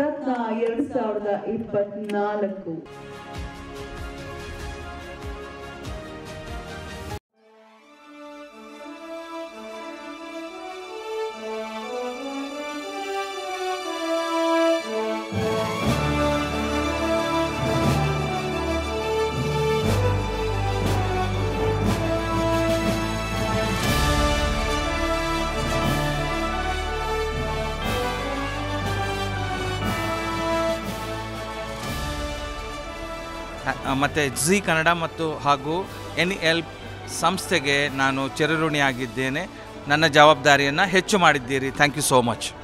ನವರತ್ನ 2024. ಮತ್ತು ಜೀ ಕನ್ನಡ ಮತ್ತು ಹಾಗೂ NL ಸಂಸ್ಥೆಗೆ ನಾನು ಚಿರಋಣಿಯಾಗಿದ್ದೇನೆ. ನನ್ನ ಜವಾಬ್ದಾರಿಯನ್ನು ಹೆಚ್ಚು ಮಾಡಿದ್ದೀರಿ. Thank you so much.